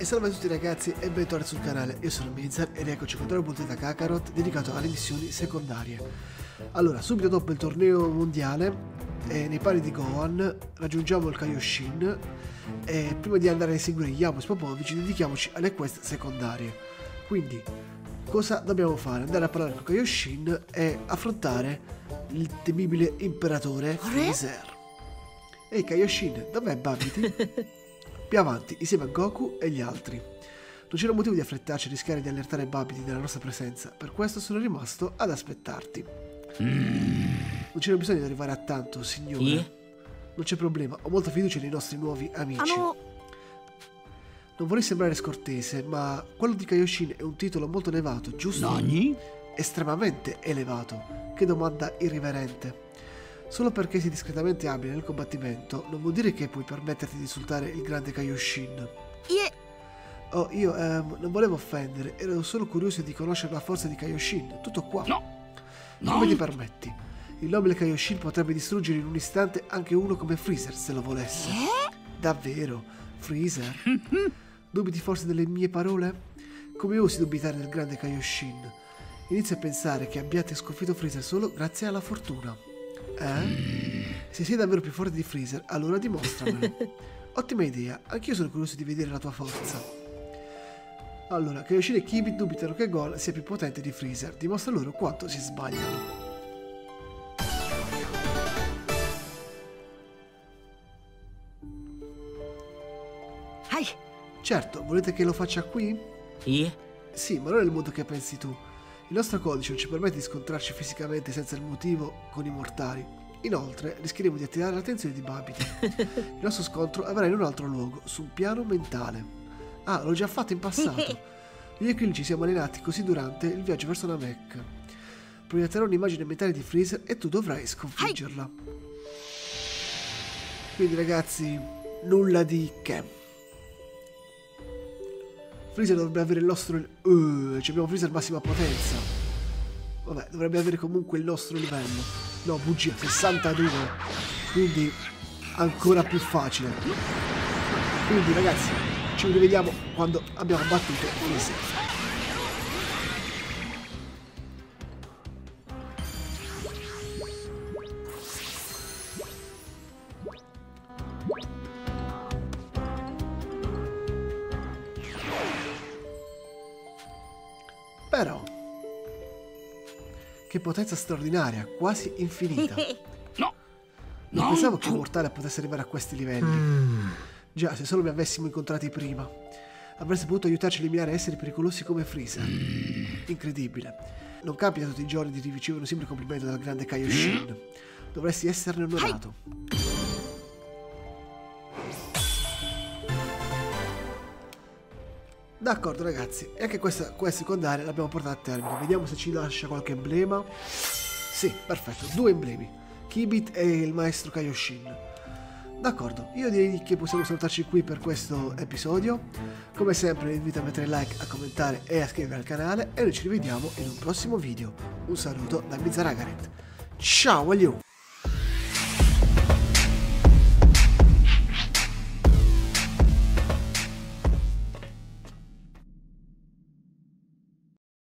salve a tutti ragazzi e bentornati sul canale, io sono Mizar ed eccoci con un nuovo punto da Kakarot dedicato alle missioni secondarie. Allora, subito dopo il torneo mondiale, nei panni di Gohan, raggiungiamo il Kaioshin e prima di andare a inseguire Yamo e Popovici dedichiamoci alle quest secondarie. Quindi, cosa dobbiamo fare? Andare a parlare con Kaioshin e affrontare il temibile imperatore Freezer. Ehi Kaioshin, dov'è Babidi? Più avanti, insieme a Goku e gli altri. Non c'era motivo di affrettarci a rischiare di allertare Babidi della nostra presenza, per questo sono rimasto ad aspettarti. Non c'era bisogno di arrivare a tanto, signore. Non c'è problema, ho molta fiducia nei nostri nuovi amici. Non vorrei sembrare scortese, ma quello di Kaioshin è un titolo molto elevato, giusto? Nani? Estremamente elevato. Che domanda irriverente. Solo perché sei discretamente abile nel combattimento non vuol dire che puoi permetterti di insultare il grande Kaioshin. Oh, io non volevo offendere, ero solo curioso di conoscere la forza di Kaioshin, tutto qua. Come ti permetti? Il nobile Kaioshin potrebbe distruggere in un istante anche uno come Freezer se lo volesse. Davvero? Freezer? Dubiti forse delle mie parole? Come osi dubitare del grande Kaioshin? Inizio a pensare che abbiate sconfitto Freezer solo grazie alla fortuna. Se sei davvero più forte di Freezer, allora dimostramelo. Ottima idea, anch'io sono curioso di vedere la tua forza. Allora, Kaioshin e Kibit dubitano che Gohan sia più potente di Freezer. Dimostra loro quanto si sbagliano. Certo, volete che lo faccia qui? Sì, ma non è il modo che pensi tu. Il nostro codice non ci permette di scontrarci fisicamente senza il motivo con i mortali. Inoltre, rischieremo di attirare l'attenzione di Babidi. Il nostro scontro avverrà in un altro luogo, su un piano mentale. Ah, l'ho già fatto in passato. Io e Krillin ci siamo allenati così durante il viaggio verso Namek. Proietterò un'immagine mentale di Freezer e tu dovrai sconfiggerla. Quindi ragazzi, nulla di che. Freezer dovrebbe avere il nostro... abbiamo Freezer massima potenza. Vabbè, dovrebbe avere comunque il nostro livello. No, bugia, 62. Quindi ancora più facile. Quindi ragazzi, ci rivediamo quando abbiamo battuto Freezer. Però, che potenza straordinaria, quasi infinita. Non pensavo che un mortale potesse arrivare a questi livelli. Già, se solo vi avessimo incontrati prima. Avreste potuto aiutarci a eliminare esseri pericolosi come Freezer. Incredibile. Non capita tutti i giorni di ricevere un simile complimento dal grande Kaioshin. Dovresti esserne onorato. D'accordo ragazzi, e anche questa quest secondaria l'abbiamo portata a termine. Vediamo se ci lascia qualche emblema. Sì, perfetto, 2 emblemi, Kibit e il maestro Kaioshin. D'accordo, io direi che possiamo salutarci qui per questo episodio. Come sempre vi invito a mettere like, a commentare e a iscrivervi al canale. E noi ci rivediamo in un prossimo video. Un saluto da Mizaragaret. Ciao, aglio!